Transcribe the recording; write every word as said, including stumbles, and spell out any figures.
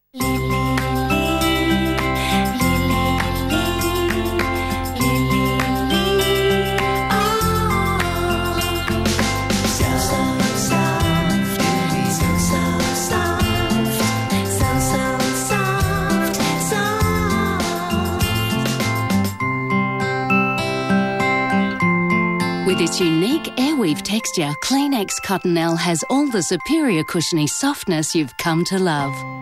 With its unique airweave texture, Kleenex Cottonelle has all the superior cushiony softness you've come to love.